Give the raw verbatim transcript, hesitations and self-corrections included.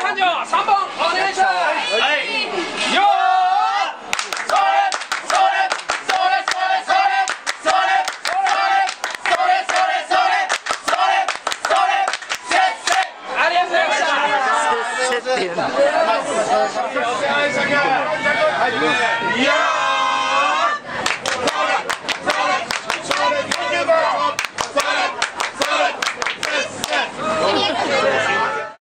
繁盛さんぼんお願いします。はいよーそれそれそれそれそれそれそれそれそれそれそれそれせっせありがとうございました。せっせっていうの